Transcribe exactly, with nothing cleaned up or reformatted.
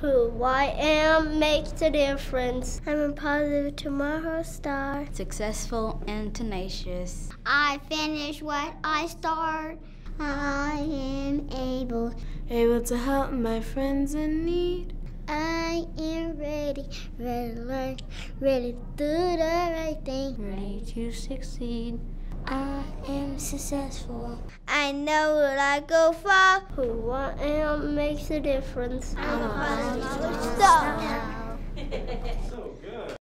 Who I am makes a difference. I'm a positive tomorrow star. Successful and tenacious. I finish what I start. I am able. Able to help my friends in need. I am ready, ready to learn, ready to do the right thing. Ready to succeed. I am successful. I know that I go far. Who I am makes a difference. I'm a positive star. So good.